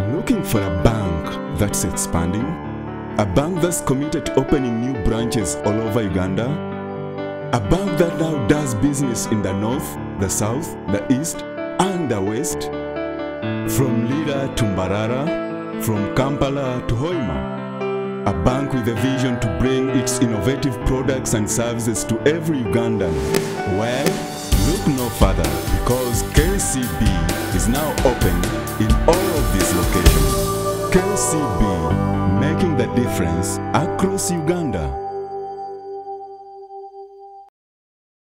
Looking for a bank that's expanding? A bank that's committed to opening new branches all over Uganda? A bank that now does business in the north, the south, the east, and the west? From Lira to Mbarara, from Kampala to Hoima. A bank with a vision to bring its innovative products and services to every Ugandan. Well, look no further, because Kcb is now open in all of these locations. Kcb, making the difference across Uganda.